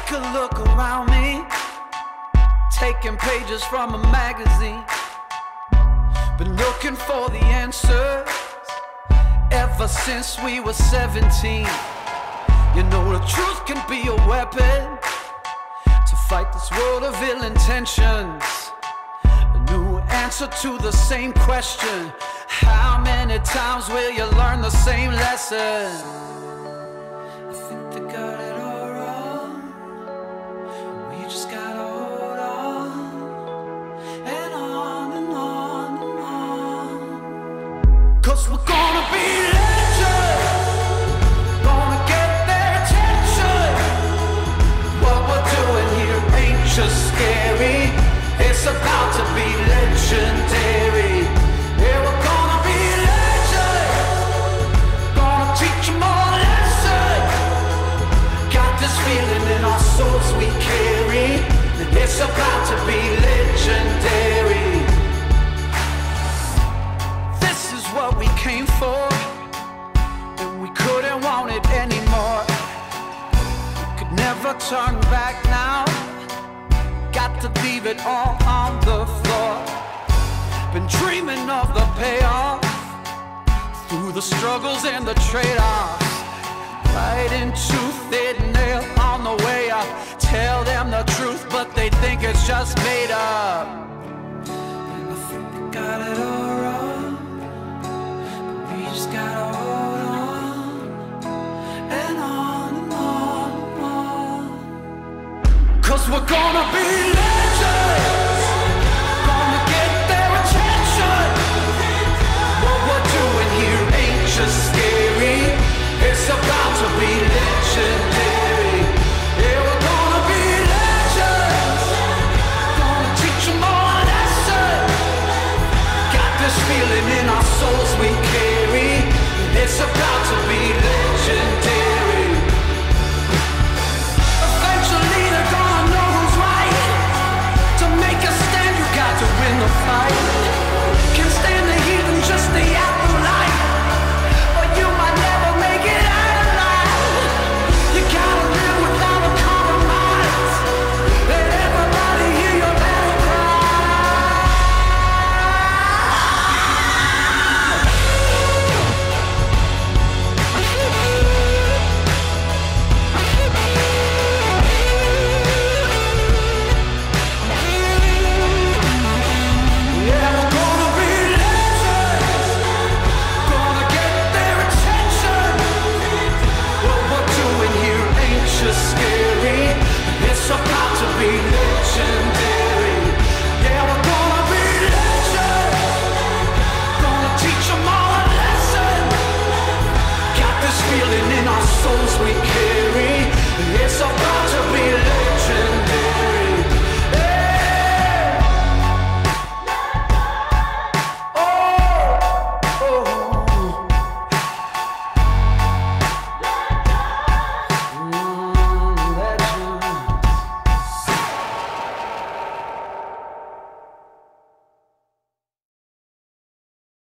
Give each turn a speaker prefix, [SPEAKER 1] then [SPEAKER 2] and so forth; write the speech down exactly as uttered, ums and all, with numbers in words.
[SPEAKER 1] take a look around me, taking pages from a magazine. Been looking for the answers ever since we were seventeen. You know the truth can be a weapon to fight this world of ill intentions. A new answer to the same question: how many times will you learn the same lesson? I think they got it all wrong. We just gotta hold on, and on and on and on. Cause we're gonna be legends, gonna get their attention. What we're doing here ain't just scary, it's about to be legendary. Yeah, we're gonna be legends, gonna teach them all a lesson. Got this feeling in our souls we carry, that it's about to be legendary. This is what we came for, and we couldn't want it anymore. We could never turn back now, got to leave it all on the floor. Been dreaming of the payoff, through the struggles and the trade-offs. Fighting tooth and nail on the way up. Tell them the truth, but they think it's just made up. And I think they got it all wrong, but we just gotta hold on, and on and on and on. Cause we're gonna be late.